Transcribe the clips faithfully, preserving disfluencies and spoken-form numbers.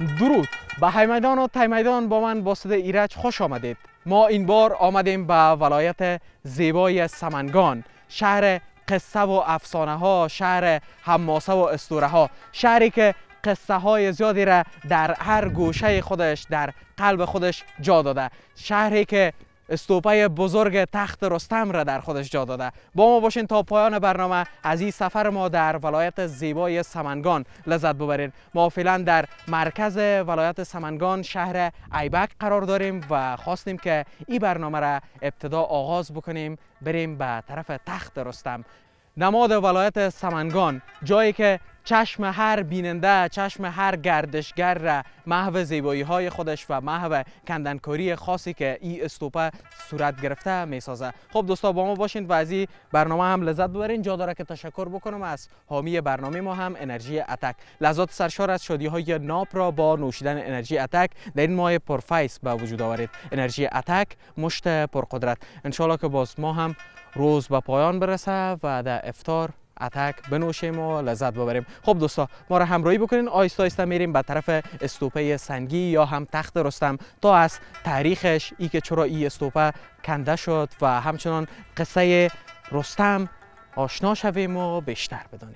درود به های میدان و تی میدان. با من باسط ایرج خوش آمدید. ما این بار آمدیم به ولایت زیبای سمنگان، شهر قصه و افسانه ها، شهر حماسه و اسطوره ها، شهری که قصه های زیادی را در هر گوشه خودش در قلب خودش جا داده، شهری که استوپه بزرگ تخت رستم را در خودش جا داده. با ما باشین تا پایان برنامه از این سفر ما در ولایت زیبای سمنگان لذت ببرین. ما فعلا در مرکز ولایت سمنگان شهر ایبک قرار داریم و خواستیم که این برنامه را ابتدا آغاز بکنیم، بریم به طرف تخت رستم، نماد ولایت سمنگان، جایی که چشم هر بیننده، چشم هر گردشگر را محو زیبایی های خودش و محو کندنکاری خاصی که این استوپه صورت گرفته می سازه. خب دوستا با ما باشین و از این برنامه هم لذت ببرین. جا داره که تشکر بکنم از حامی برنامه ما هم انرژی اتک. لحظات سرشار از شادی های ناب را با نوشیدن انرژی اتک در این ماه پرفیس به وجود آورید. انرژی اتک، مشت پرقدرت. ان شاء الله که باز ما هم روز به پایان برسه و در افطار اتک بنوشیم و لذت ببریم. خب دوستا ما را همراهی بکنین. آیسته آیسته میریم به طرف استوپه سنگی یا هم تخت رستم تا از تاریخش، ای که چرا این استوپه کنده شد و همچنان قصه رستم آشنا شویم و بیشتر بدانیم.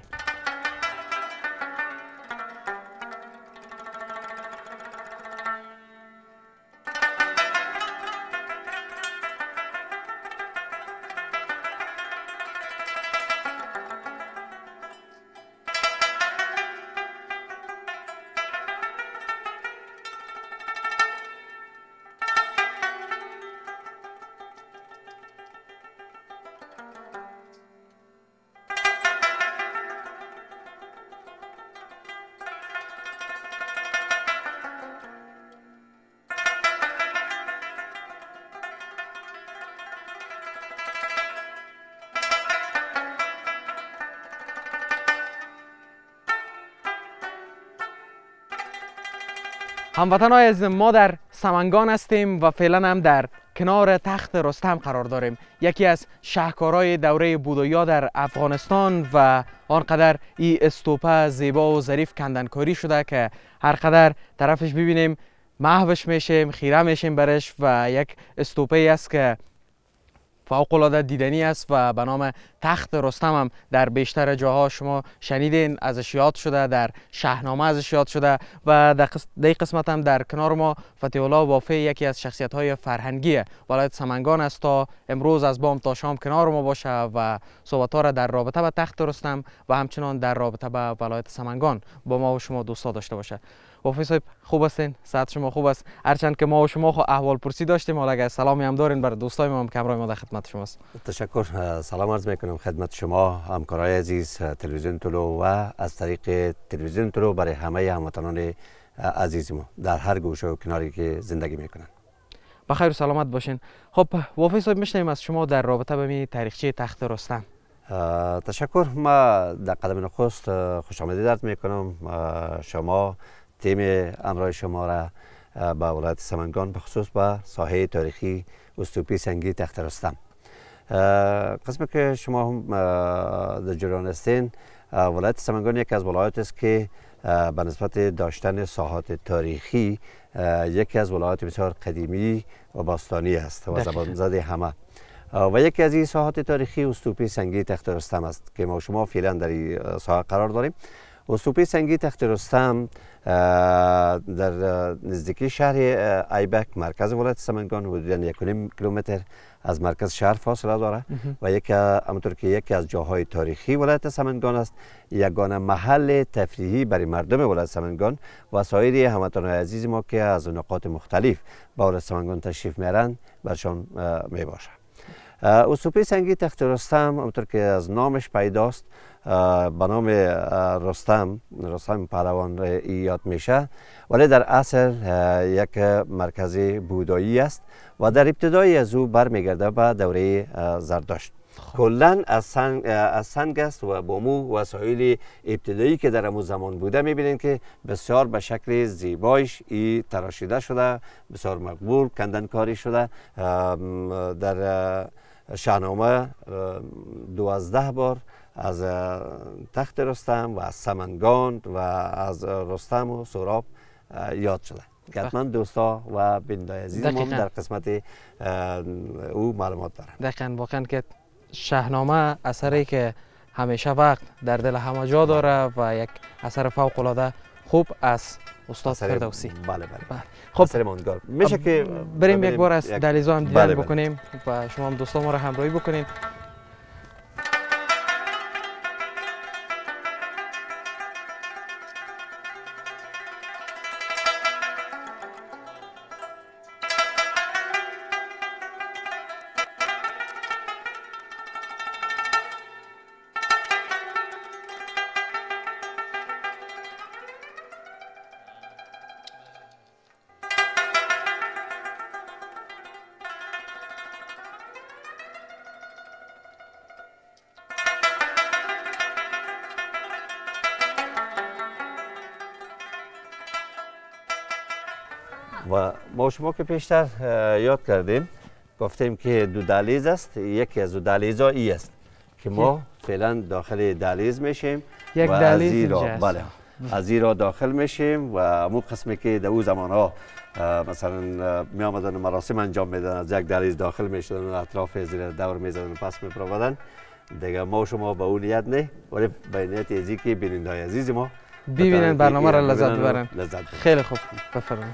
هموطنان عزیز، ما در سمنگان هستیم و فعلا هم در کنار تخت رستم قرار داریم، یکی از شاهکارهای دوره بودایا در افغانستان و آنقدر این استوپه زیبا و ظریف کندنکاری شده که هر قدر طرفش ببینیم محوش میشیم، خیره میشیم برش و یک استوپه است که فوق العاده دیدنی است و به نام تخت رستم هم در بیشتر جاها شما شنیدین، ازش یاد شده، در شاهنامه ازش یاد شده و در این قسمت هم در کنار ما فتح الله بافی، یکی از شخصیت های فرهنگی ولایت سمنگان است، تا امروز از بام تا شام کنار ما باشه و صحبت ها را در رابطه به تخت رستم و همچنان در رابطه به ولایت سمنگان با ما و شما دوستا داشته باشه. بافی صاحب خوب هستین؟ صحت شما خوب است؟ هرچند که ما و شما خو احوال پرسی داشتیم، حالا اگه سلامی هم دارین بر دوستای ما هم که همراه ما در خدمت شماست. تشکر. سلام عرض میکنم خدمت شما همکارای عزیز تلویزیون طلو و از طریق تلویزیون طلو برای همه هموطنان عزیز ما در هر گوشه و کناری که زندگی میکنن. بخیر و سلامت باشین. خب بافی صاحب میشنیم از شما در رابطه به می تاریخچه تخت رستم. تشکر. ما در قدم نخست خوش آمدید عرض میکنم شما، تیم همراه شما را به ولایت سمنگان به خصوص به ساحه تاریخی استوپه سنگی تخت رستم. قسمی که شما هم در جریان هستین، ولایت سمنگان یک از ولایات است که به نسبت داشتن ساحات تاریخی یکی از ولایات بسیار قدیمی و باستانی است و زبان زده همه، و یکی از این ساحات تاریخی استوپه سنگی تخت رستم است که ما شما فعلا در این ساحه قرار داریم. استوپه سنگی تخت رستم در نزدیکی شهر ایبک مرکز ولایت سمنگان حدوداً یک و نیم کیلومتر از مرکز شهر فاصله داره و یک همونطور که یکی از جاهای تاریخی ولایت سمنگان است، یگانه محل تفریحی برای مردم ولایت سمنگان و سایر هموطنان عزیز ما که از نقاط مختلف به ولایت سمنگان تشریف میارند برشان می باشه. استوپه سنگی تخت رستم همونطور که از نامش پیداست به نام رستم رستم پهلوان یاد میشه، ولی در اصل یک مرکز بودایی است و در ابتدای از او برمیگرده به دوره زردشت. کلا از سنگ از سنگ است و با مو وسایل ابتدایی که در امو زمان بوده میبینید که بسیار به شکل زیبایش ای تراشیده شده، بسیار مقبول کندنکاری شده. در شاهنامه دوازده بار از تخت رستم و از سمنگان و از رستم و سهراب یاد شده. حتما دوستا و بیننده عزیز ما در قسمت او معلومات دارن. دقیقاً واقعا که شاهنامه اثری که همیشه وقت در دل همه جا داره و یک اثر فوق العاده خوب از استاد فردوسی. بله بله. بله. خب اثر ماندگار میشه که بریم یک بار از دهلیزها هم دیدن بله بله. بکنیم و شما هم دوستا ما را همراهی بکنین. و ما شما که پیشتر یاد کردیم گفتیم که دو دهلیز است. یکی از دو دهلیزها ای است که ما فعلا داخل دهلیز میشیم یک و دهلیز از اینجا است. بله از این را داخل میشیم و امو قسمی که در او زمان ها مثلا می آمدن مراسم انجام میدن از یک دهلیز داخل میشدن و اطراف زیر دور میزدن و پس میپرودن. دیگه ما شما به اون نیت نه ولی به نیت ازی که بیننده عزیز ما ببینن برنامه را لذت ببرن. لذت خیلی خوب بفرمایید.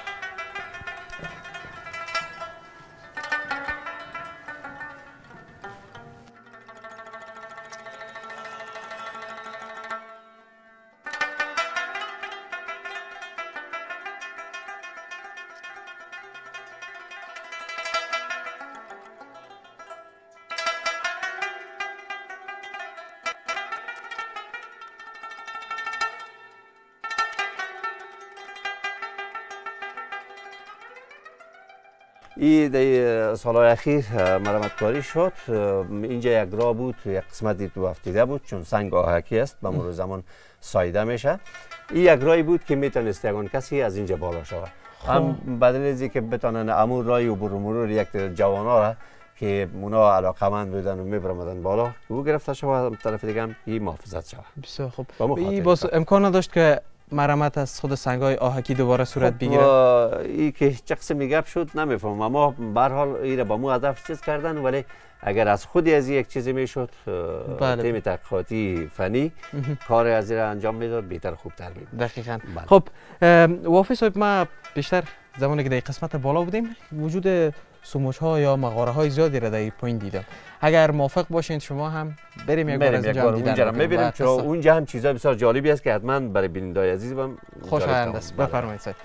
این در سالهای اخیر مرمت کاری شد. اینجا یک راه بود، یک قسمتی تو افتیده بود چون سنگ آهکی است به مرور زمان ساییده میشه. این یک راهی بود که میتونست یگان کسی از اینجا بالا شود. هم بدل ازی که بتونن امور راهی و برو مرور یک جوانا را که اونا علاقمند بودن و میبرمدن بالا که او گرفته شود، طرف دیگه هم این محافظت شود. بسیار خوب. این باز امکان نداشت که مرمت از خود سنگای آهکی دوباره صورت بگیره؟ این که چه قسمی گپ شد نمیفهمم، اما به هر حال این را با مو هدف چیز کردن، ولی اگر از خودی از یک چیزی میشد بله. تیم تحقیقاتی فنی کار از را انجام میداد بهتر خوبتر می‌بود. دقیقاً. بله. خب وافی صاحب، ما بیشتر زمانی که در قسمت بالا بودیم وجود سموچ ها یا مغاره های زیادی را در پایین دیدم. اگر موافق باشین شما هم بریم یک بار از اونجا دیدن می‌بینیم، چون اونجا هم چیزای بسیار جالبی است که حتما برای بیننده عزیزم خوشایند است. بفرمایید صاحب.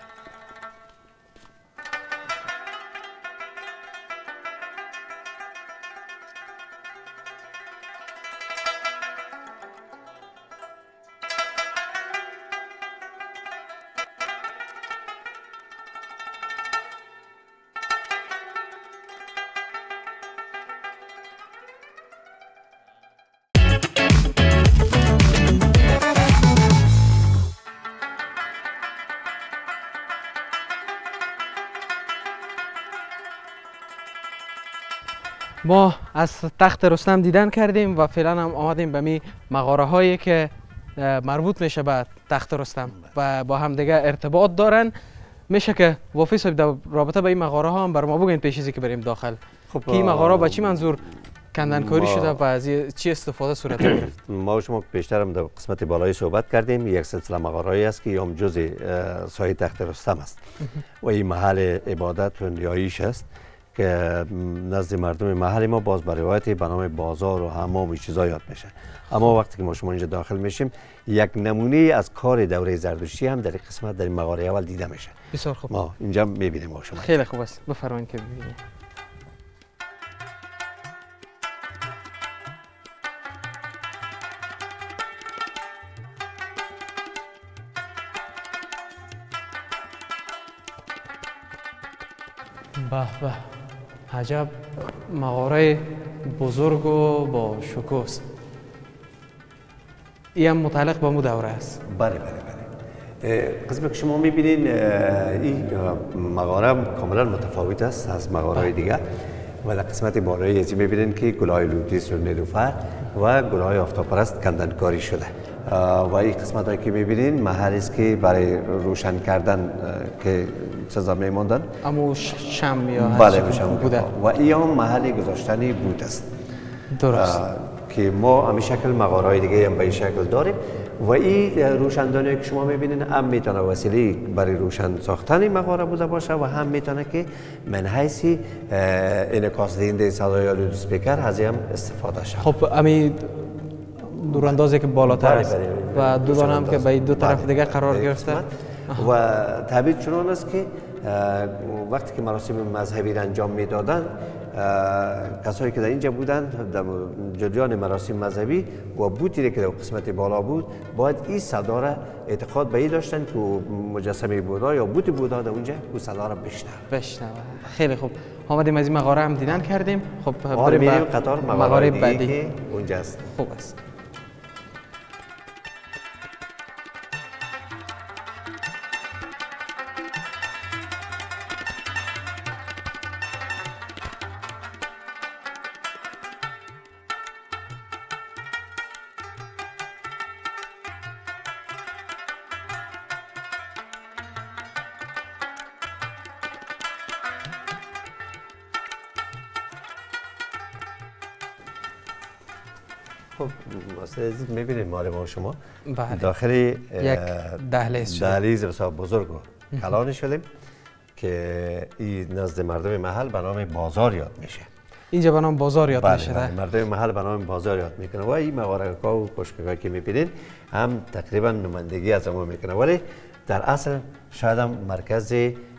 ما از تخت رستم دیدن کردیم و فعلا هم آمدیم به می مغاره هایی که مربوط میشه به تخت رستم و با هم دیگه ارتباط دارن. میشه که وافی صاحب در رابطه با این مغاره ها هم بر ما بگین پیش ازی که بریم داخل. خب که این مغاره با چی منظور کندنکاری شده و از چی استفاده صورت گرفت؟ ما شما پیشتر هم در قسمت بالایی صحبت کردیم. یک سلسله مغاره‌ای است که هم جزء سایه تخت رستم است و این محل عبادت و نیایش است که نزد مردم محل ما باز به روایتی به نام بازار و حمام و چیزا یاد میشه. اما وقتی که ما شما اینجا داخل میشیم یک نمونه از کار دوره زردشتی هم در این قسمت در این مغاره اول دیده میشه. بسیار خوب. ما اینجا میبینیم با شما. خیلی خوب است. بفرمایید که ببینید. به به، عجب مغاره بزرگ و با شکوست. این هم متعلق به مو دوره است. بله بله بله. قسمی که شما میبینین این مغاره کاملا متفاوت است از مغاره دیگه و در قسمت بالایی ازی میبینین که گلهای لوتیس و نیلوفر و گلهای آفتابپرست کندنکاری شده. و این قسمت هایی که میبینین محلی است که برای روشن کردن که چیزا میموندن امو شم یا بله روشن بوده و این هم محلی گذاشتنی بود است درست که ما همین شکل مغارهای دیگه هم به این شکل داریم و این روشندانی که شما میبینین هم میتونه وسیله برای روشن ساختن مغاره بوده باشه و هم میتونه که من حیث انعکاس دهنده صدای یا لود اسپیکر از هم استفاده شد. خب امی دوراندازی که بالاتر است و دو دانه هم که به دو طرف دیگه قرار گرفته و طبیعت چنان است که وقتی که مراسم مذهبی را انجام میدادند کسایی که در اینجا بودند در جریان مراسم مذهبی و بوتی که در قسمت بالا بود باید این صدا را اعتقاد به این داشتن که مجسمه بودا یا بوت بودا در اونجا اون صدا را بشنوه بشنوه خیلی خوب آمدیم از این مغاره هم دیدن کردیم خب بریم میریم قطار مغاره بعدی که اونجاست خوب است خب عزیز میبینید مال ما شما بله. داخل یک دهلیز شده دهلیز بسیار بزرگ و کلان شدیم که این نزد مردم محل به نام بازار یاد میشه اینجا به نام بازار یاد بله میشه بله. مردم محل به نام بازار یاد میکنه و این مغاره‌ها و کشک‌هایی که میبینید هم تقریبا نمایندگی از ما میکنه ولی در اصل شاید هم مرکز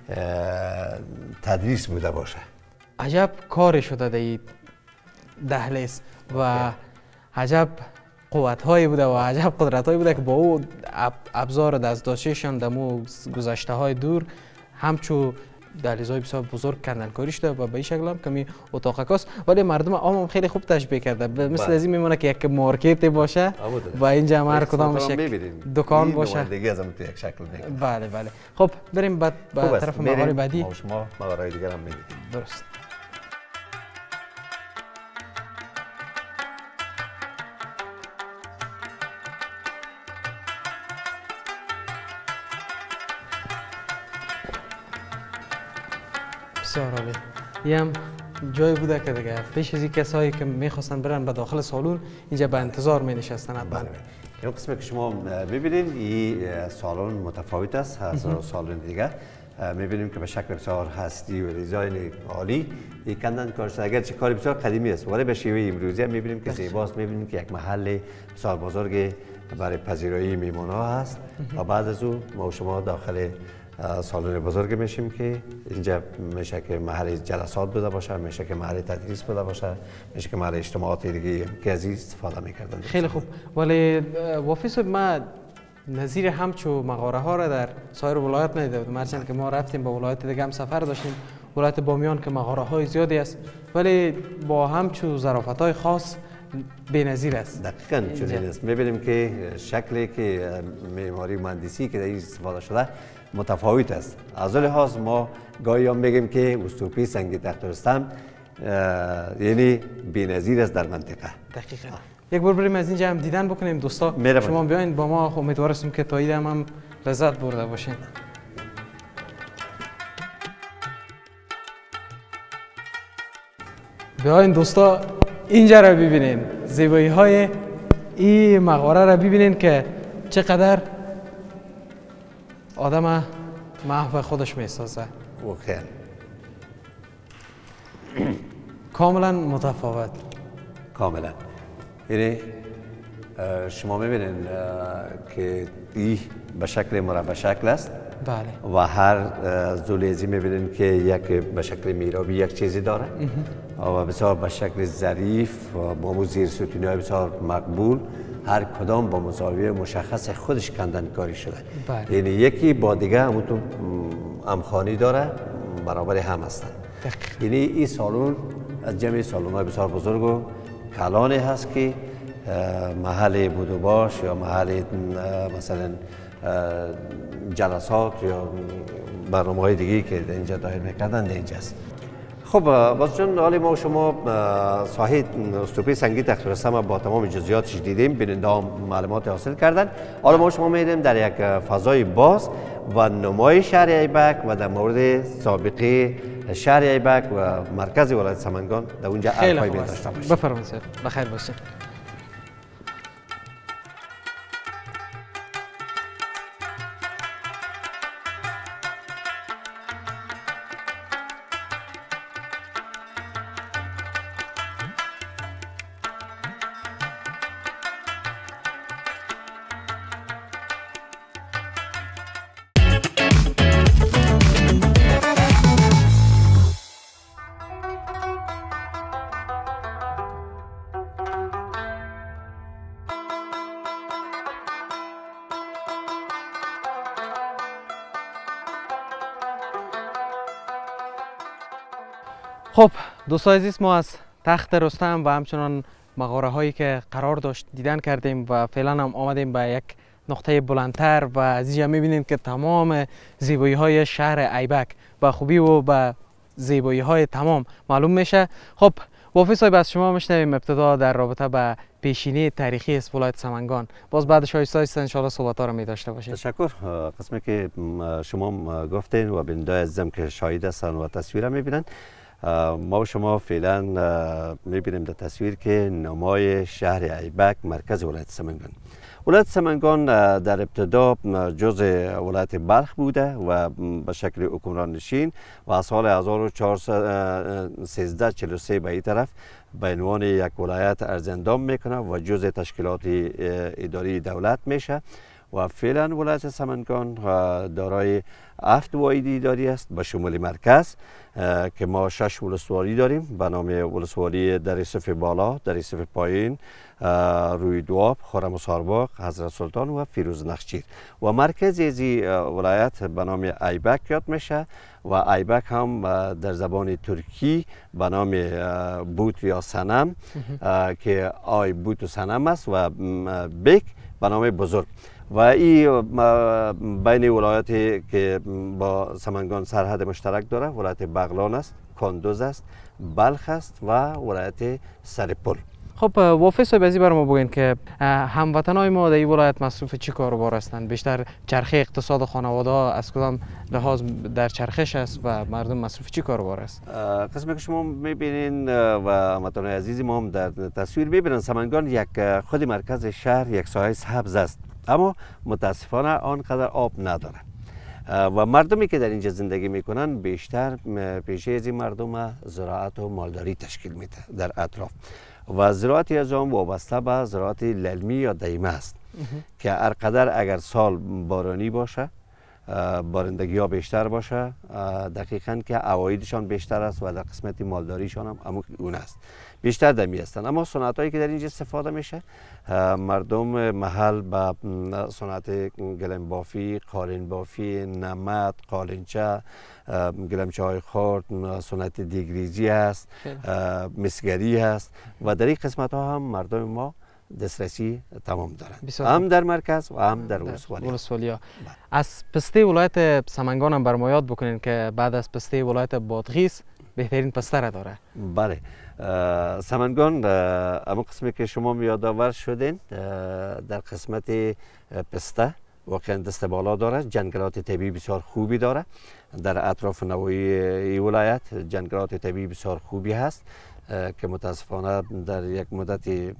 تدریس بوده باشه. عجب کاری شده در این دهلیز و عجب قوت هایی بوده و عجب قدرت هایی بوده که با او ابزار دستداشتیشان در مو گذشته های دور همچو دهلیزهای بسیار بزرگ کندنکاری شده و به این شکل هم کمی اتاق است ولی مردم عام هم خیلی خوب تشبیه کرده مثل از این میمونه که یک مارکت باشه و اینجا هر کدامش دکان باشه دیگه از هم تو یک شکل میکنه. بله بله خب بریم بعد به طرف مغاره بعدی ما شما مغاره دیگر هم میبینیم. درست بسیار عالی. یه هم جایی بوده که دیگه پیش از این کسایی که میخواستن برن به داخل سالن اینجا به انتظار می نشستن حتما. این قسمی که شما میبینید این سالن متفاوت است از سالن دیگه میبینیم که به شکل بسیار هستی و دیزاین عالی این کندن کار شده اگرچه کاری بسیار قدیمی است ولی به شیوه امروزی هم میبینیم که زیباست میبینیم که یک محل بسیار بزرگ برای پذیرایی میمون ها هست و بعد از او ما شما داخل سالن بزرگ میشیم که اینجا میشه که محل جلسات بوده باشه میشه که محل تدریس بوده باشه میشه که محل اجتماعات دیگه که از این استفاده میکردن. خیلی خوب ولی وافی صاحب ما نظیر همچو مغاره ها را در سایر ولایت ندیده بودم هرچند که ما رفتیم به ولایت دیگه هم سفر داشتیم ولایت بامیان که مغاره های زیادی است ولی با همچو ظرافت های خاص بی‌نظیر است. دقیقاً چنین است میبینیم که شکلی که معماری مهندسی که در این استفاده شده متفاوت است. از لحاظ ما گاهی هم میگیم که استوپی سنگ تخت رستم یعنی بی‌نظیر است در منطقه. دقیقاً. یک بار بریم از اینجا هم دیدن بکنیم دوستا. شما بیاین با ما امیدوار هستیم که تا این هم, هم لذت برده باشین. بیاین دوستا اینجا را ببینین زیبایی های این مغاره را ببینین که چقدر آدم محو خودش میسازه. اوکی. کاملا متفاوت. کاملا. یعنی شما میبینین که این به شکل مربع شکل است. بله. و هر زولیزی میبینین که یک به شکل میرابی یک چیزی داره و بسیار به شکل ظریف و با زیر ستونهای بسیار مقبول هر کدام با مزاویه مشخص خودش کندن کاری شده. بله. یعنی یکی با دیگه همونطور همخوانی داره برابر هم هستن. یعنی این سالن از جمعی سالن های بسیار بزرگ و کلانی هست که محل بود و باش یا محل مثلا جلسات یا برنامه های دیگه که اینجا دایر میکردن اینجاست. خب باز چون حالی ما و شما ساحه استوپی سنگی تخت رستم با تمام جزئیاتش دیدیم، بیننده ها معلومات حاصل کردن. حالا ما و شما میریم در یک فضای باز و نمای شهر ایبک و در مورد سابقه شهر ایبک و مرکز ولایت سمنگان در اونجا حرفایی داشته باشیم. بفرمایید سر، بخیر باشید. خب دوستان عزیز، ما از تخت رستم و همچنان مغاره هایی که قرار داشت دیدن کردیم و فعلا هم آمدیم به یک نقطه بلندتر و از اینجا میبینیم که تمام زیبایی های شهر ایبک به خوبی و به زیبایی های تمام معلوم میشه. خب وافی صاحب، از شما میشنویم ابتدا در رابطه به پیشینه تاریخی است ولایت سمنگان، باز بعدش آیسته آیسته ان شاء الله صحبت ها رو می داشته باشیم. تشکر. قسمی که شما گفتین و بیننده عزیزم که شاهد هستن و تصویر میبینن، ما و شما فعلا میبینیم در تصویر که نمای شهر ایبک مرکز ولایت سمنگان. ولایت سمنگان در ابتدا جزء ولایت بلخ بوده و به شکل حکمران نشین و از سال هزار و چهارصد و سیزده و چهل و سه به این طرف به عنوان یک ولایت ارزندام میکنه و جزء تشکیلات اداری دولت میشه و فعلا ولایت سمنگان دارای هفت واحد اداری است به شمول مرکز که ما شش ولسوالی داریم به نام ولسوالی در صف بالا، در صف پایین، روی دواب، خرم و سارباغ، حضرت سلطان و فیروز نخچیر و مرکز از ولایت به نام ایبک یاد میشه و ایبک هم در زبان ترکی به نام بوت یا صنم که آی بوت و صنم است و بک به نام بزرگ و این بین ولایتی که با سمنگان سرحد مشترک داره ولایت بغلان است، کندوز است، بلخ است و ولایت سرپل. خب وافی صاحب، از این بر ما بگین که هموطنای ما در این ولایت مصروف چی کاروبار هستند؟ بیشتر چرخه اقتصاد خانواده ها از کدام لحاظ در چرخش است و مردم مصروف چی کاروبار است؟ قسمی که شما میبینین و هموطنان عزیز ما هم در تصویر میبینن، سمنگان یک خود مرکز شهر یک ساحه سبز است، اما متاسفانه آنقدر آب نداره و مردمی که در اینجا زندگی میکنن بیشتر پیشه از این مردم زراعت و مالداری تشکیل میده در اطراف و زراعتی از آن وابسته به زراعت للمی یا دیمه است که هر قدر اگر سال بارانی باشه، بارندگی ها بیشتر باشه، دقیقاً که عوایدشان بیشتر است و در قسمت مالداریشان هم همون اون است، بیشتر دمی هستند. اما صنعت هایی که در اینجا استفاده میشه، مردم محل به صنعت گلم بافی، قالین بافی، نمد، قالینچه، گلمچه های خرد، صنعت دیگریزی است، مسگری است و در این قسمت ها هم مردم ما دسترسی تمام دارند، هم در مرکز و هم در ولسوالی. از پسته ولایت سمنگان هم برما یاد بکنین که بعد از پسته ولایت بادغیس بهترین پسته را داره. بله، سمنگان اما قسمی که شما یادآور شدین در قسمت پسته واقعا دست بالا داره، جنگلات طبیعی بسیار خوبی داره، در اطراف نواحی ولایت جنگلات طبیعی بسیار خوبی هست که متاسفانه در یک مدتی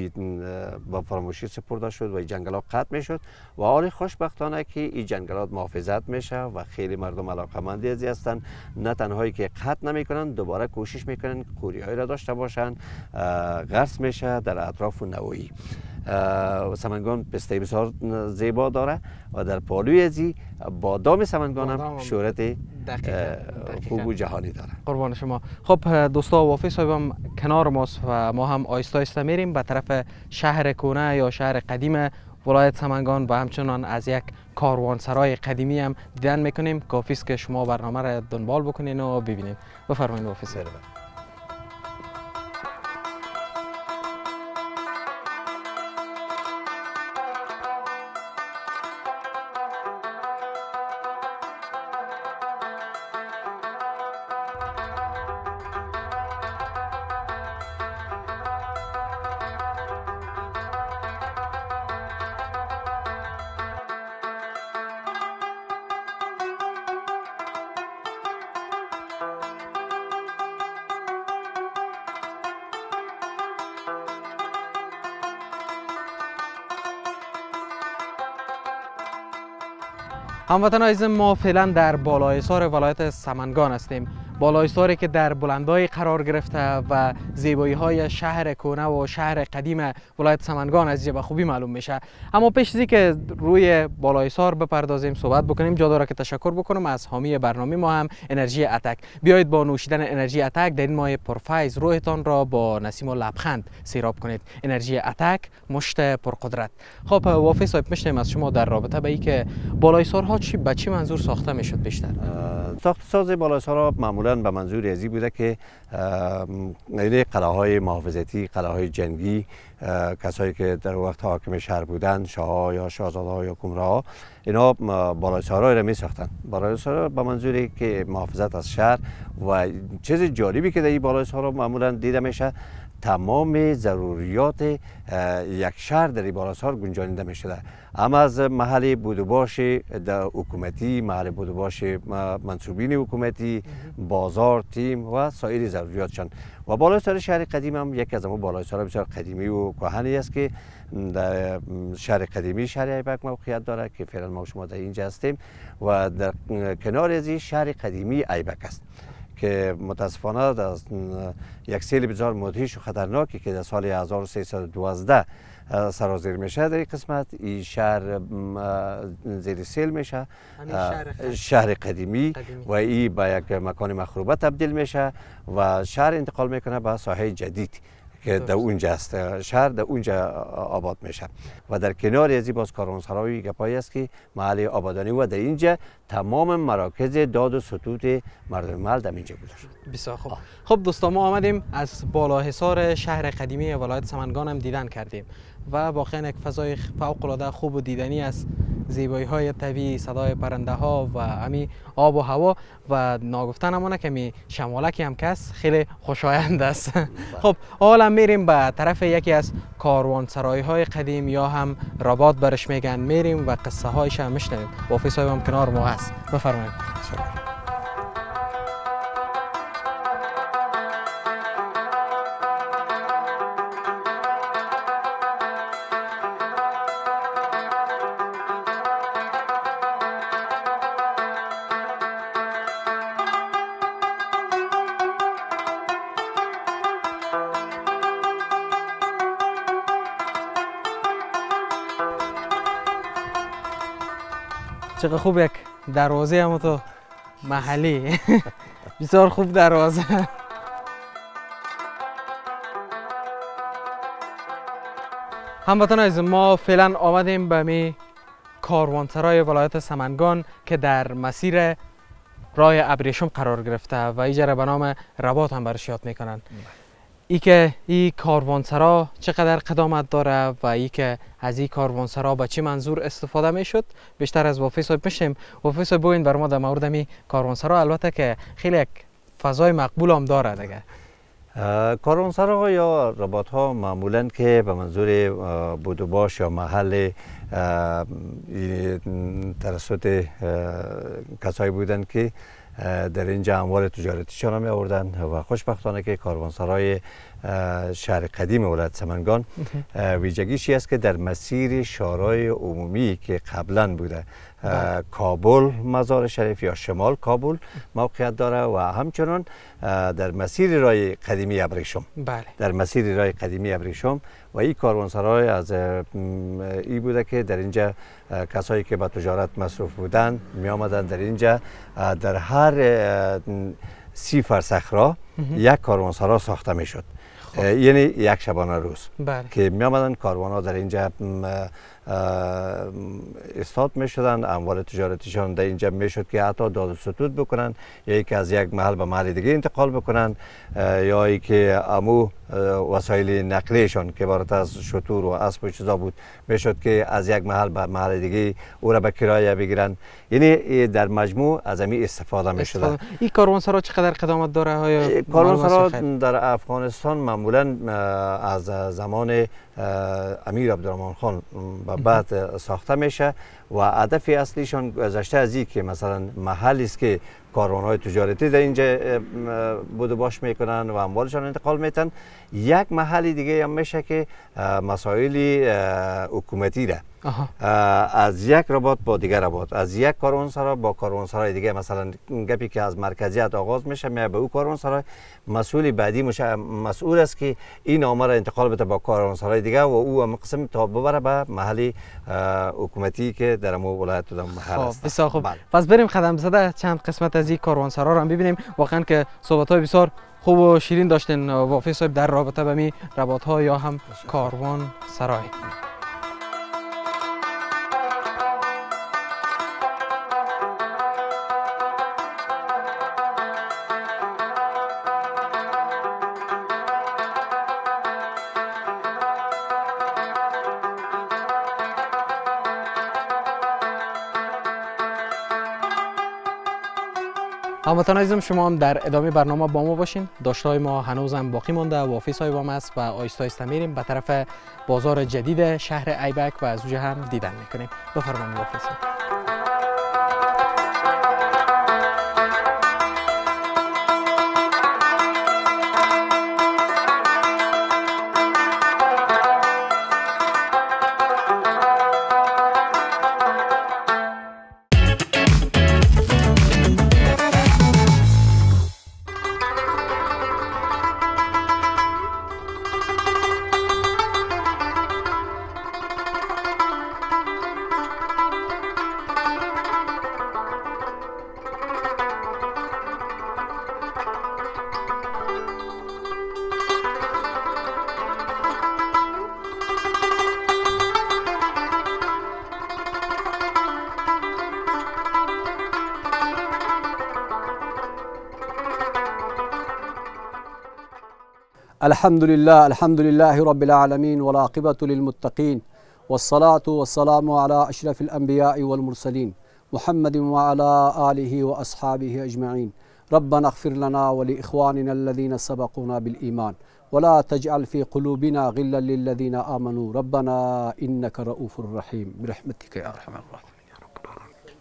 با فراموشی سپرده شد و این جنگلات قطع می شد و حال خوشبختانه که این جنگلات محافظت میشه و خیلی مردم علاقمندی ازی هستن، نه تنهایی که قطع نمی کنن، دوباره کوشش میکنن کوریایی را داشته باشن، غرس میشه در اطراف و نواحی. سمنگان پسته بسیار زیبا داره و در پالوی ازی بادام سمنگان هم شهرت خوب و جهانی داره. قربان شما. خب دوستا، وافی صاحب هم کنار ماست و ما هم آیسته آیسته میریم به طرف شهر کونه یا شهر قدیم ولایت سمنگان و همچنان از یک کاروانسرای قدیمی هم دیدن میکنیم. کافی است که شما برنامه را دنبال بکنین و ببینین. بفرمایید وافی صاحب. هموطنان عزیز، ما فعلا در بالایسار ولایت سمنگان هستیم. بالایساری که در بلندای قرار گرفته و زیبایی های شهر کهنه و شهر قدیم ولایت سمنگان از به خوبی معلوم میشه. اما پیش از اینکه روی بالایسار بپردازیم صحبت بکنیم، جا داره که تشکر بکنم از حامی برنامه ما هم انرژی اتک. بیایید با نوشیدن انرژی اتک در این ماه پرفیض روحتان را با نسیم و لبخند سیراب کنید. انرژی اتک، مشت پرقدرت. خب وافی صاحب، میشنیم از شما در رابطه به اینکه بالایسارها چی به چی منظور ساخته میشد بیشتر؟ ساخت ساز بالایسارها معمولا به منظور ازی بوده که این قلعه‌های محافظتی، قلعه‌های جنگی، کسایی که در وقت حاکم شهر بودند، شاه‌ها یا شاهزاده‌ها یا کنگره‌ها، اینا بالایسارها را می ساختن. بالایسارها به منظوری که محافظت از شهر و چیز جالبی که در این بالایسارها معمولا دیده میشه، تمام ضروریات یک شهر در این بالایسار گنجانیده می شده. اما از محل بودوباش حکومتی، محل بودوباش منصوبین حکومتی، بازار، تیم و سایر ضروریاتشان. و بالایسار شهر قدیم هم یکی از اون بالایسار بسیار قدیمی و کهنی است که در شهر قدیمی شهر ایبک موقعیت داره که فعلا ما شما در اینجا هستیم و در کنار از شهر قدیمی ایبک است که متاسفانه در یک سیل بسیار مدهش و خطرناکی که در سال هزار و سیصد و دوازده سرازیر میشه در این قسمت، این شهر زیر سیل میشه، شهر, شهر قدیمی, قدیمی و این به یک مکان مخروبه تبدیل میشه و شهر انتقال میکنه به ساحه جدید که در اونجا است. شهر در اونجا آباد میشه و در کنار ازی باز کاروانسرای گپایی است که محل آبادانی و در اینجا تمام مراکز داد و ستوت مردم محل در اینجا بوده. بسیار خوب. خب دوستان، ما آمدیم از بالاحصار شهر قدیمی ولایت سمنگان هم دیدن کردیم و واقعا یک فضای فوق العاده خوب و دیدنی است. زیبایی های طبیعی، صدای پرنده ها و امی آب و هوا و ناگفته نمونه که می شمالکی هم کس خیلی خوشایند است. خب حالا میریم به طرف یکی از کاروانسرای های قدیم یا هم رباط برش میگن، میریم و قصه هایش هم میشنویم. وافی صاحب هم کنار ما هست، بفرمایید. چقدر خوب یک دروازه هم تو محلی. بسیار خوب دروازه. هموطنان عزیز، ما فعلا آمدیم به می کاروانسرای ولایت سمنگان که در مسیر راه ابریشم قرار گرفته و اینجا به نام رباط هم برش یاد میکنن. ای که این کاروانسرا چقدر قدامت داره و ای که از این کاروانسرا به چه منظور استفاده میشد بیشتر از وافی صاحب میشیم. وافی صاحب بگوین بر ما در مورد می کاروانسرا، البته که خیلی یک فضای مقبول هم داره دیگه. کاروانسرا یا رباط ها معمولا که به منظور بودوباش یا محل توسط کسایی بودند که در اینجا اموال تجارتیشان می آوردن و خوشبختانه که کاروانسرای شهر قدیم ولایت سمنگان ویژگیشی است که در مسیر شارای عمومی که قبلا بوده کابل مزار شریف یا شمال کابل موقعیت داره و همچنان در مسیر راه قدیمی ابریشم. بله. در مسیر راه قدیمی ابریشم و این کاروانسرای از این بوده که در اینجا کسایی که به تجارت مصروف بودند می آمدند در اینجا در هر سی فرسخ را یک کاروانسرا ساخته می شد. یعنی یک شبانه روز. بله. که می آمدن کاروان ها در اینجا استاد می شدن، اموال تجارتیشان در اینجا می شد که حتی داد و ستود بکنن یا ای که از یک محل به محل دیگه انتقال بکنن یا ای که امو وسایل نقلیشان که عبارت از شتور و اسب و چیزا بود می شد که از یک محل به محل دیگه او را به کرایه بگیرن. یعنی در مجموع از امی استفاده می شده. این کاروانسرا چقدر قدامت داره؟ کاروانسرا در افغانستان معمولا از زمان امیر عبدالرحمن خان و بعد ساخته میشه و هدف اصلیشان گذشته از این که مثلا محلی است که کاروان‌های تجارتی در اینجا بود و باش میکنن و اموالشان انتقال میتن، یک محلی دیگه هم میشه که مسائل حکومتی را از یک رباط با دیگر رباط، از یک کاروانسرای با کاروانسرای دیگه. مثلا گپی که از مرکزیت آغاز میشه میاد به او کاروانسرای، مسئول بعدی مشه مسئول است که این نامه را انتقال بده با کاروانسرای دیگه و او هم قسم تا ببره به محل حکومتی که در مو ولایت و محل است. بسیار خوب. پس بریم قدم زده چند قسمت از این کاروانسرا رو هم ببینیم. واقعا که صحبت‌های بسیار خوب و شیرین داشتین وافی صاحب در رابطه به می رباط‌ها یا هم کاروان سرای. هموطنان عزیزم، شما هم در ادامه برنامه با ما باشین. داشته‌های ما هنوز هم باقی مانده. وافی صاحب هم است و آیسته آیسته میریم به طرف بازار جدید شهر ایبک و از اونجا هم دیدن میکنیم. بفرمایید وافی صاحب. الحمد لله الحمد لله رب العالمين والعاقبة للمتقين والصلاة والسلام على أشرف الأنبياء والمرسلين محمد وعلى آله وأصحابه أجمعين. ربنا اغفر لنا ولإخواننا الذين سبقونا بالإيمان ولا تجعل في قلوبنا غلا للذين آمنوا ربنا إنك رؤوف رحيم برحمتك يا أرحم الراحمين يا رب العالمين.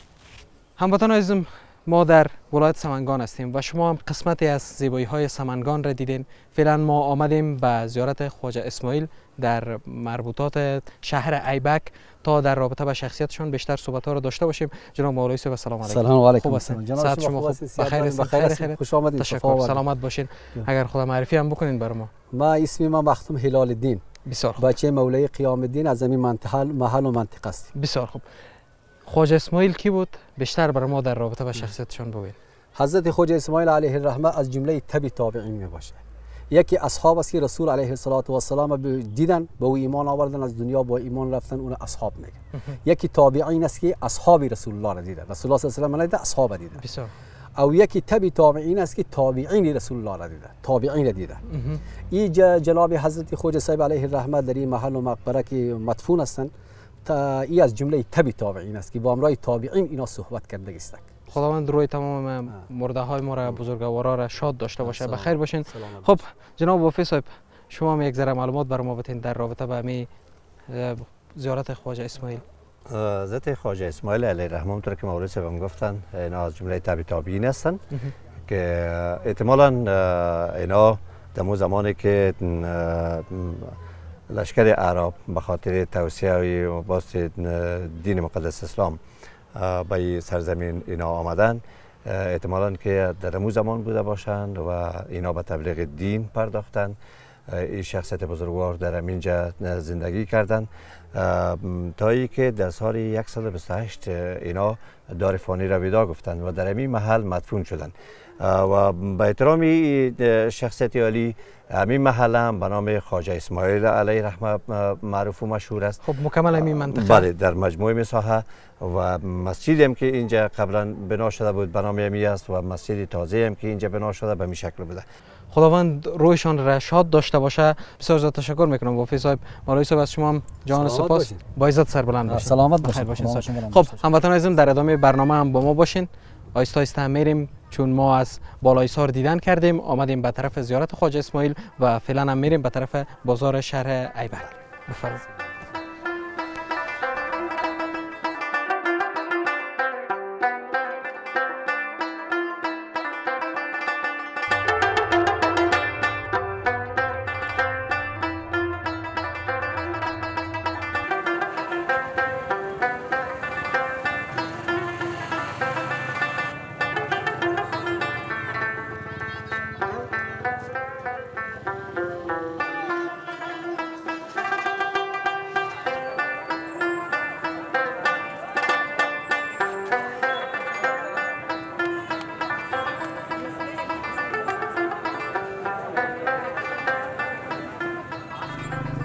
هموطنان عزیزم، ما در ولایت سمنگان هستیم و شما هم قسمتی از زیبایی های سمنگان را دیدین. فعلا ما آمدیم به زیارت خواجه اسماعیل در مربوطات شهر ایبک تا در رابطه با شخصیتشون بیشتر صحبت ها را داشته باشیم. جناب مولوی صاحب سلام علیکم. سلام علیکم. خوب هستین؟ جناب شما خوب؟ بخیر هستین؟ بخیر هستین؟ خوش آمدید. تشکر. سلامت باشین. اگر خدا معرفی هم بکنین بر ما. ما اسمی من مختوم هلال الدین. بسیار خوب. بچه مولوی قیام الدین از این منطقه محل و منطقه است. بسیار خوب. خواجه اسماعیل کی بود؟ بیشتر بر ما در رابطه با شخصیتشون بگوید. حضرت خواجه اسماعیل علیه الرحمه از جمله تبع تابعین می باشه. یکی اصحاب است که رسول علیه الصلاه و السلام دیدن به او ایمان آوردن، از دنیا با ایمان رفتن، اون اصحاب میگه. یکی تابعین است که اصحاب رسول الله را دیدن، رسول الله صلی الله علیه و آله اصحاب دیدن. بسیار. او یکی تبع تابعین است که تابعین رسول الله را دیدن، تابعین را دیدن. این جناب حضرت خواجه صاحب علیه الرحمه در این محل و مقبره که مدفون هستند، تا ای از جمله تبع تابعین است که با امرای تابعین اینا صحبت کرده است. خداوند روی تمام مرده های ما را، بزرگوارا را شاد داشته باشه. بخیر باشین. خب جناب وافی صاحب، شما هم یک ذره معلومات بر ما بدین در رابطه با می زیارت خواجه اسماعیل. حضرت خواجه اسماعیل علیه الرحمه اونطور که مولوی صاحب گفتن اینا از جمله تبع تابعین هستند که احتمالاً اینا در زمانی که لشکر عرب به خاطر توسعه و باز دین مقدس اسلام به سرزمین اینا آمدن، احتمالاً که در امو زمان بوده باشند و اینا به تبلیغ دین پرداختند. این شخصیت بزرگوار در همینجا زندگی کردند تا ای که در سال صد و بیست و هشت اینا دار فانی را ودا گفتند و در همین محل مدفون شدند و به احترام شخصیت عالی همین محل هم به نام خواجه اسماعیل علیه رحمه معروف و مشهور است. خب مکمل همین منطقه؟ بله، در مجموعه مساحه و مسجدی هم که اینجا قبلا بنا شده بود به نام همی است و مسجد تازه هم که اینجا بنا شده به می شکل بوده. خداوند رویشان را شاد داشته باشه. بسیار زیاد تشکر میکنم وافی صاحب. مولوی صاحب از شما هم جان سپاس. با عزت سربلند باشین. سلامت باشین. باشین. خب هموطنان عزیزم، در ادامه برنامه هم با ما باشین. آیسته آیسته میریم چون ما از بالایسار دیدن کردیم، آمدیم به طرف زیارت خواجه اسماعیل و فعلا هم میریم به طرف بازار شهر ایبک. بفرمایید.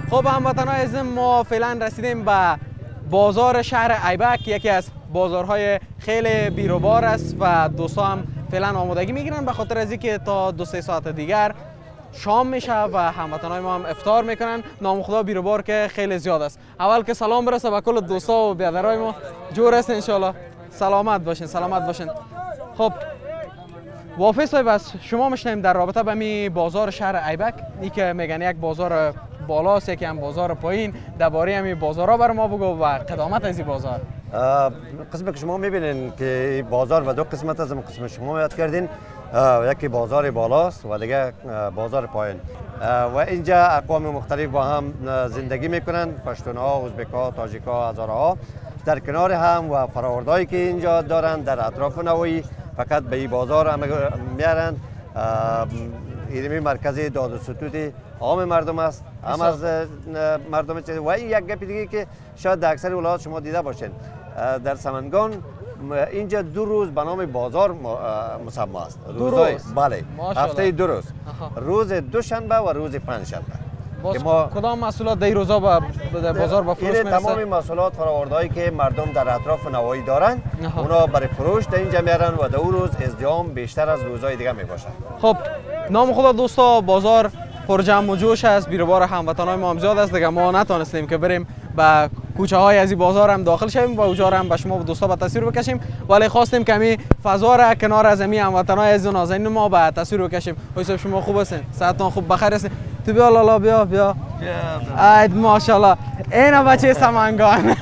خب هموطنان عزیزم، ما فعلا رسیدیم به بازار شهر ایبک، یکی از بازارهای خیلی بیروبار است و دوستا هم فعلا آمادگی میگیرن به خاطر از اینکه تا دو سه ساعت دیگر شام میشه و هموطنان ما هم افطار میکنن. نام خدا بیروبار که خیلی زیاد است. اول که سلام برسه به کل دوستا و برادرای ما، جور است ان شاء الله. سلامت باشین، سلامت باشین. خب وافی صاحب، از شما میشنیم در رابطه با می بازار شهر ایبک، این که میگن یک بازار بالاست یکی هم بازار پایین، درباره همین بازارها بر ما بگو و قدامت از این بازار. قسمی که شما میبینین که بازار و دو قسمت از قسم شما یاد کردین، یکی بازار بالاست و دیگه بازار پایین و اینجا اقوام مختلف با هم زندگی میکنن، پشتونها، ازبک‌ها، تاجیک‌ها، هزارها در کنار هم و فرآوردهایی که اینجا دارن در اطراف نوایی فقط به این بازار هم میارن. اینمی مرکزی داد و ستود عام مردم است، هم از مردم چه و این یک گپ دیگه که شاید در اکثر ولایات شما دیده باشین، در سمنگان اینجا دو روز به نام بازار مسمى است. دو روز؟ بله، هفته دو روز، روز دوشنبه و روز پنجشنبه. که ما کدام محصولات در روزا با بازار با فروش میرسه؟ تمام محصولات فرآوردهایی که مردم در اطراف نوایی دارن اونا برای فروش در اینجا میارن و در روز ازدحام بیشتر از روزهای دیگه میباشه. خب نام خدا دوستا، بازار پر جمع و جوش است، بیروبار هموطنان ما هم زیاد است دیگه. ما نتونستیم که بریم به کوچه های از این بازار هم داخل شویم و اونجا هم به شما و دوستا به تصویر بکشیم، ولی خواستیم که می فضا را کنار از می هموطنان عزیز و نازنین ما به تصویر بکشیم. حساب شما خوب هستین؟ صحتتون خوب بخیر هستین؟ تو بیا لالا بیا بیا. اید ماشاءالله. اینا بچه سمنگان.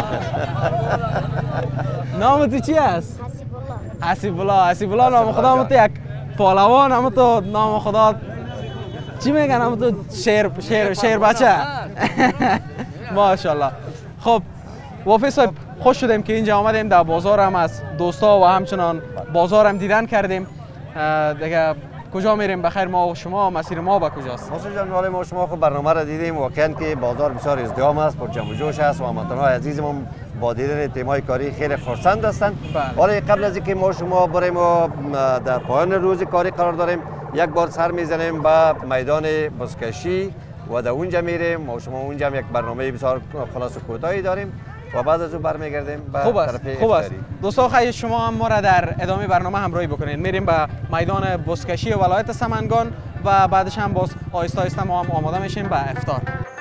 نام تو چی است؟ حسیب الله. حسیب الله نام خدا مت یک پهلوان، هم تو نام خدا چی میگن؟ هم تو شیر شیر شیر بچه. ماشاءالله. خب وافی صاحب، خوش شدیم که اینجا آمدیم، در بازار هم از دوستا و همچنان بازار هم دیدن کردیم. دیگه کجا میریم بخیر ما و شما؟ مسیر ما به کجاست؟ مسعود جان، ولی ما شما خب برنامه را دیدیم، واقعا که بازار بسیار ازدحام است، پر جمع و جوش است و هموطنان عزیزمون با دیدن تیمای کاری خیلی خرسند هستند. ولی قبل از اینکه ما شما بریم و در پایان روز کاری قرار داریم، یک بار سر میزنیم به میدان بزکشی و در اونجا میریم. ما شما اونجا هم یک برنامه بسیار خلاص و کوتاهی داریم و بعد از اون برمیگردیم به خوب است. طرف خوب است. افطاری. دوستان خواهش شما هم ما را در ادامه برنامه همراهی بکنید. میریم به میدان بزکشی ولایت سمنگان و بعدش هم باز آهسته آهسته ما هم آماده میشیم به افطار.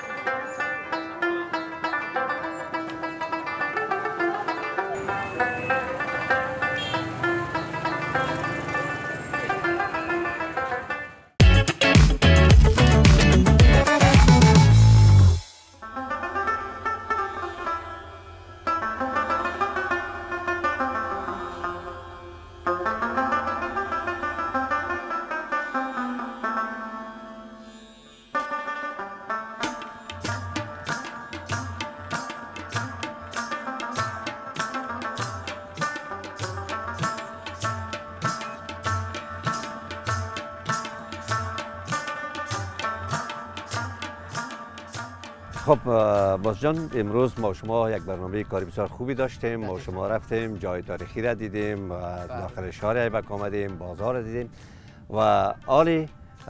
خب باز جان، امروز ما شما یک برنامه کاری بسیار خوبی داشتیم. ما شما رفتیم جای تاریخی را دیدیم و داخل شهر ایبک آمدیم، بازار را دیدیم و عالی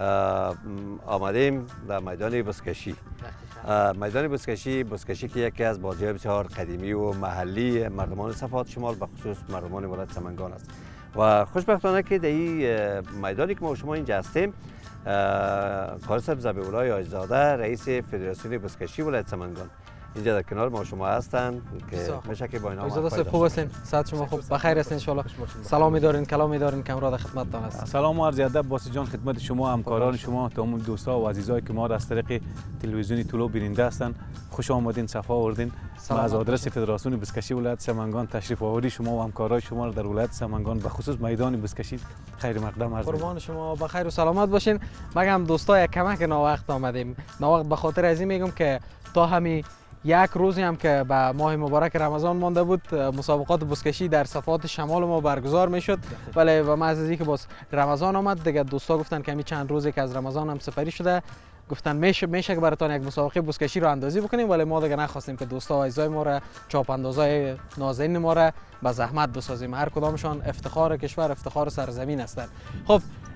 آمدیم در میدان بزکشی. میدان بزکشی بزکشی که یکی از بازی‌های بسیار قدیمی و محلی مردمان صفات شمال به خصوص مردمان ولایت سمنگان است و خوشبختانه که در این میدانی که ما شما اینجا هستیم، قاری صاحب ذبیح‌الله حاجی‌زاده رئیس فدراسیون بزکشی ولایت سمنگان اینجا در کنار ما شما هستند که میشه که با اینا حاجی‌زاده صاحب خوب هستین؟ صحت شما خوب بخیر هستین ان شاء الله؟ سلامی دارین، کلامی دارین که امروز خدمتتان است. سلام و عرض ادب باسی جان خدمت شما، همکاران شما، تمام دوستا و عزیزایی که ما را از طریق تلویزیون طلوع بیننده هستند. خوش آمدین، صفا آوردین. ما از آدرس فدراسیون بزکشی ولایت سمنگان تشریف آوری شما و همکارای شما را در ولایت سمنگان به خصوص میدان بزکشی خیر مقدم عرض. قربان شما، بخیر و سلامت باشین. مگم دوستا یک کمک ناوقت آمدیم. ناوقت به خاطر از این میگم که تا همین یک روزی هم که به ماه مبارک رمضان مانده بود، مسابقات بزکشی در صفات شمال ما برگزار میشد، ولی و ما از اینکه باز رمضان آمد دیگه دوستا گفتن که همین چند روزی که از رمضان هم سپری شده، گفتن میشه میشه که براتون یک مسابقه بزکشی رو اندازی بکنیم، ولی ما دیگه نخواستیم که دوستا و عزیزای ما را، چاپ اندازای نازنین ما را به زحمت بسازیم. هر کدامشان افتخار کشور، افتخار سرزمین هستند. خب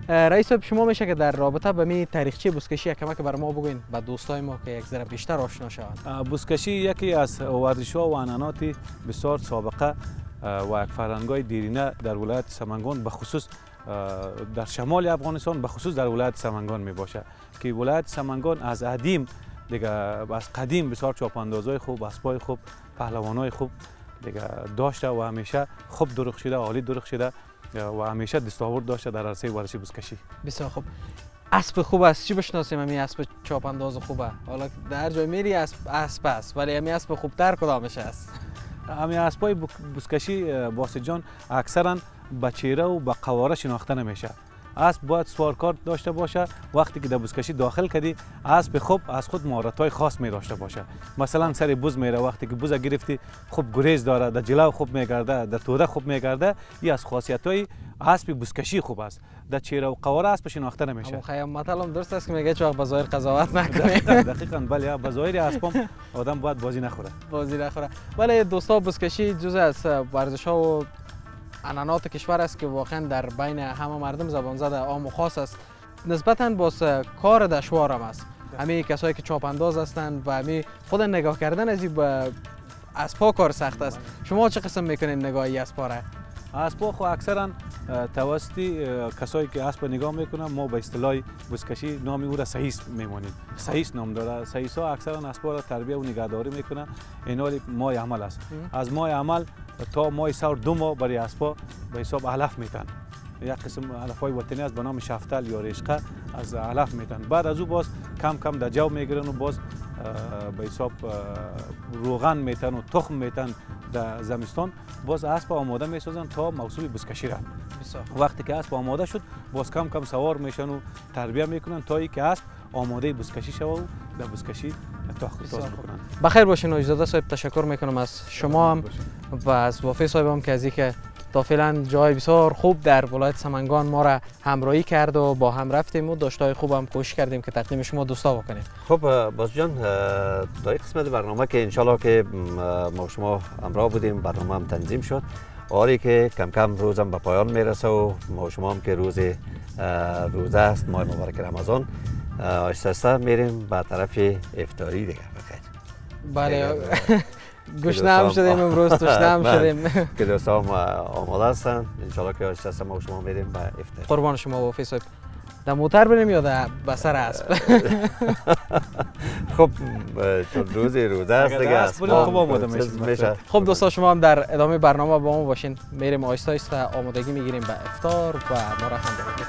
رئیس صاحب شما میشه که در رابطه به می تاریخچه بزکشی کمک بر ما بگوین به دوستای ما که یک ذره بیشتر آشنا شوند. بزکشی یکی از ورزش‌ها و عنعنات بسیار سابقه و یک فرهنگ‌های دیرینه در ولایت سمنگان به خصوص در شمال افغانستان به خصوص در ولایت سمنگان می باشه که ولایت سمنگان از قدیم دیگه از قدیم بسیار چاپاندازای خوب، اسبای خوب، پهلوانای خوب دیگه داشته و همیشه خوب درخشیده، عالی درخشیده و همیشه دستاورد داشته در عرصه ورزش بزکشی. بسیار خوب. اسب خوب است چی بشناسیم؟ همین اسب چاپ انداز خوبه. حالا در جای میری اسب اسب است ولی همین اسب خوبتر کدامش است؟ همین اسبای بزکشی باسط جان اکثرا به چهره و به قواره شناخته نمیشه. اسب باید سوارکار داشته باشه. وقتی که در بزکشی داخل کردی اسب خوب از خود مهارت‌های خاص می داشته باشه. مثلا سر بز میره، وقتی که بز گرفتی خوب گریز داره، در جلو خوب میگرده، در توده خوب میگرده. این از خاصیت‌های اسب بزکشی خوب است. در چهره و قواره اسب شناخته نمیشه. خیام مطلب درست است که میگه چه وقت بظاهر قضاوت نکنه. دقیقاً دقیقاً بله، بظاهر اسبم آدم باید بازی نخوره. بازی نخوره. ولی دوستا بزکشی جزء از ورزش‌ها و عنعنات کشور است که واقعا در بین همه مردم زبان زده عام و خاص است. نسبتاً باز کار دشوار هم است. همه کسایی که چاپ انداز هستند و همه خود نگاه کردن از این اسبا کار سخت است. شما چه قسم میکنین نگاهی اسبا را؟ اسبا خو اکثرا توسطی کسایی که اسب نگاه میکنن ما به اصطلاح بزکشی نام او را سهیس میمونیم. سهیس نام داره. سهیس ها اکثرا اسبا را تربیت و نگهداری میکنن. اینا ماه عمل است. از ماه عمل تا ماه سور دو ماه برای اسبا به حساب علف میتن. یک قسم علف های وطنی است به نام شفتل یا رشقه از علف میتن. بعد از او باز کم کم در جو میگیرن و باز به حساب روغن میتن و تخم میتن در زمستان. باز اسب آماده میسازن تا موسم بزکشی را. وقتی که اسب آماده شد باز کم کم سوار میشن و تربیت میکنن تا اینکه اسب آماده بزکشی شود و در بزکشی تاخیر بکنن. بخیر باشین اجازه صاحب، تشکر میکنم از شما هم و از وافی صاحب هم که از اینکه تا فعلا جای بسیار خوب در ولایت سمنگان ما را همراهی کرد و با هم رفتیم و داشتای خوب هم کوشش کردیم که تقدیم شما دوستا بکنیم. خب باز جان، در این قسمت برنامه که انشالله که ما شما همراه بودیم، برنامه هم تنظیم شد. آری که کم کم روزم به پایان میرسه و ما شما هم که روز روزه است، ماه مبارک رمضان، آهسته آهسته میریم به طرف افطاری دیگه. بخیر. بله. گوشنه هم شدیم امروز، تشنه هم شدیم که دوستا هم آماده هستن. انشالله که آهسته آهسته ما شما میریم به افطار. قربان شما وافی صاحب. در موتر بریم یا در بسر اسب؟ خب چون روز روزه است دیگه اسب خوب آماده میشه. خب دوستا شما هم در ادامه برنامه با ما باشین. میریم آهسته آهسته آمادگی میگیریم به افطار و ما را هم ببینید.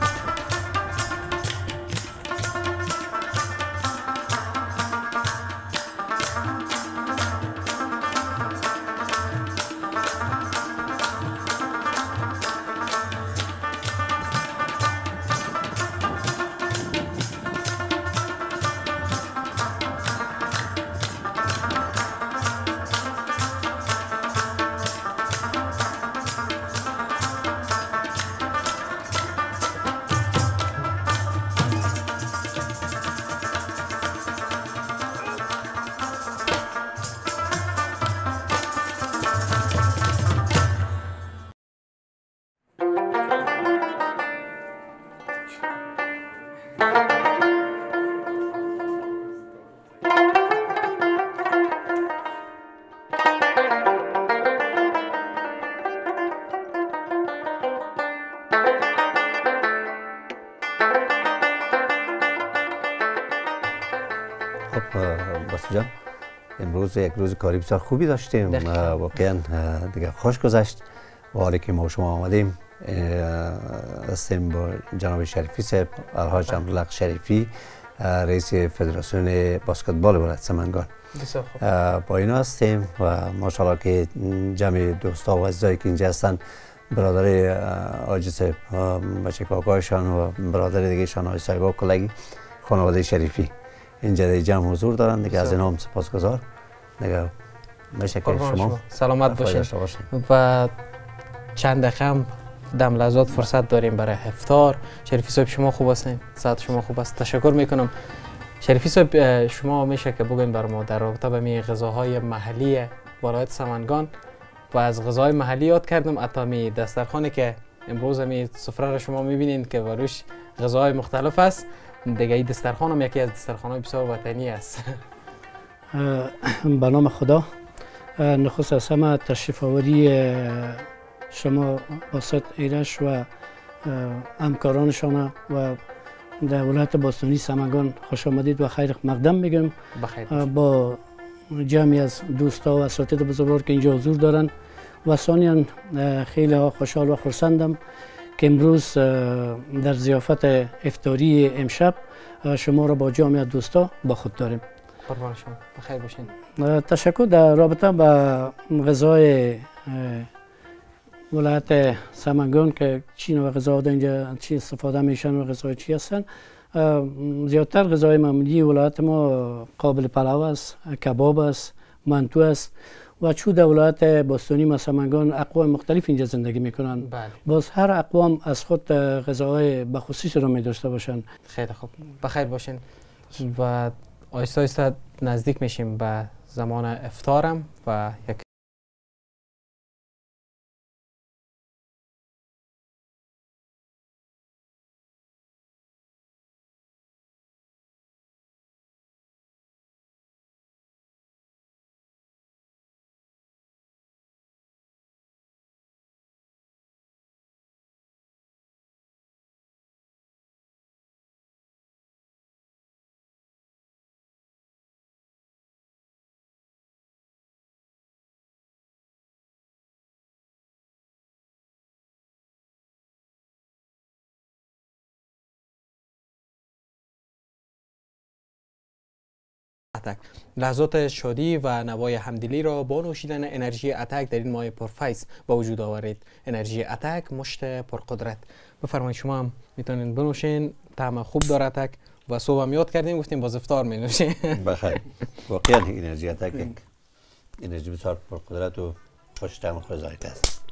بس جان، امروز یک روز کاری بسیار خوبی داشتیم. واقعا دیگه خوش گذشت. و حالی که ما شما آمدیم هستیم با جناب شریفی صاحب، الحاج امرالحق شریفی، رئیس فدراسیون بسکتبال ولایت سمنگان. با اینا هستیم و ماشاءالله که جمع دوستا و عزیزایی که اینجا هستن، برادر حاجی صاحب، بچه کاکایشان و برادر دیگه شان های صاحبا کلگی خانواده شریفی اینجا در جمع حضور دارن دیگه. از اینا هم سپاسگزار دیگه. میشه که شما سلامت باشین و چند دقیقه هم دم لحظات فرصت داریم برای افطار. شریفی صاحب شما خوب هستین؟ صحت شما خوب است؟ تشکر میکنم. شریفی صاحب شما میشه که بگوین بر ما در رابطه با می غذاهای محلی ولایت سمنگان و از غذاهای محلی یاد کردم، حتی می دسترخوانی که امروز می سفره را شما میبینید که بروش غذاهای مختلف است. دیگه این دسترخوان هم یکی از دسترخوان‌های بسیار وطنی است. به نام خدا، نخست از همه تشریف آوری شما واسط ایرج و همکارانشان و در ولایت باستانی سمنگان خوش آمدید و خیر مقدم میگم. با جمعی از دوستا و اساتید بزرگوار که اینجا حضور دارن و ثانیاً خیلی خوشحال و خرسندم که امروز در ضیافت افطاری امشب شما را با جمعی از دوستا با خود داریم. قربان شما، بخیر باشین. تشکر. در رابطه با غذای ولایت سمنگان که چی نوع غذا در اینجا چی استفاده میشن و غذای چی هستن، زیادتر غذای معمولی ولایت ما قابل پلو است، کباب است، منتو است و چون در ولایت باستانی ما سمنگان اقوام مختلف اینجا زندگی میکنن. بله. باز هر اقوام از خود غذاهای بخصوصی رو می داشته باشن. خیلی خوب، بخیر باشین و آهسته آهسته نزدیک میشیم به زمان افطارم و یک اتک. لحظات شادی و نوای همدلی را با نوشیدن انرژی اتک در این ماه پرفیض با وجود آورید. انرژی اتک مشت پرقدرت. بفرمایید شما هم میتونین بنوشین، طعم خوب داره اتک و صبح هم یاد کردیم گفتیم باز افطار می نوشین. بخیر. واقعا انرژی اتک یک انرژی بسیار پرقدرت و خوش طعم و خوش ذائقه است.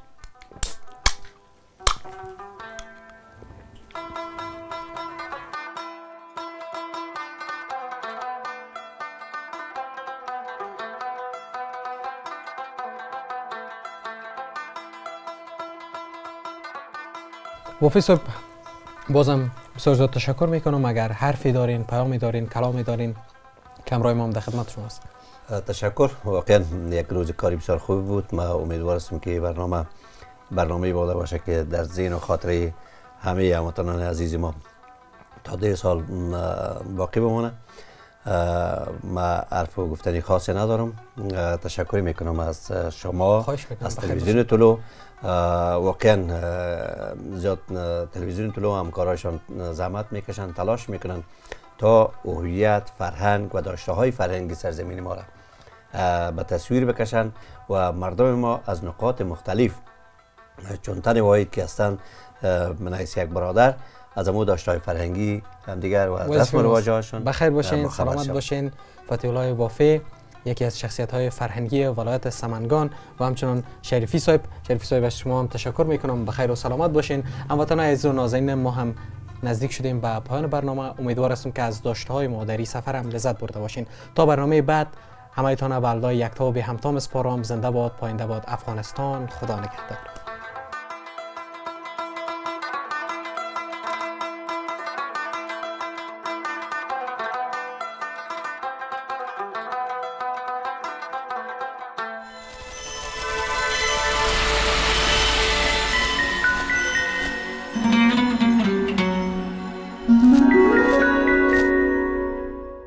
وفی صاحب بازم بسیار زیاد تشکر میکنم. اگر حرفی دارین، پیامی دارین، کلامی دارین که امروز ما در خدمت شماست. تشکر. واقعا یک روز کاری بسیار خوب بود. ما امیدوار هستم که برنامه برنامه بوده باشه که در ذهن و خاطره همه هموطنان عزیز ما تا ده سال باقی بمونه. ما حرف و گفتنی خاصی ندارم. تشکر میکنم از شما، از تلویزیون طلوع. واقعا زیاد تلویزیون طلوع همکارایشان زحمت میکشن، تلاش میکنن تا هویت، فرهنگ و داشته های فرهنگی سرزمین ما را به تصویر بکشن و مردم ما از نقاط مختلف چون تن واحد که هستند من حیث یک برادر از امو داشته های فرهنگی هم دیگر و از رسم و رواجهاشون بخیر باشین، سلامت باشین. فتحی الله وافی یکی از شخصیت های فرهنگی ولایت سمنگان و همچنان شریفی صاحب. شریفی صاحب از شما هم تشکر میکنم. بخیر و سلامت باشین. هموطنان عزیز و نازنین، ما هم نزدیک شدیم به پایان برنامه. امیدوار هستم که از داشته های ما در این سفر هم لذت برده باشین. تا برنامه بعد همه تان به الله یکتا و به همتا میسپارم. زنده باد، پاینده باد افغانستان. خدا نگهدار.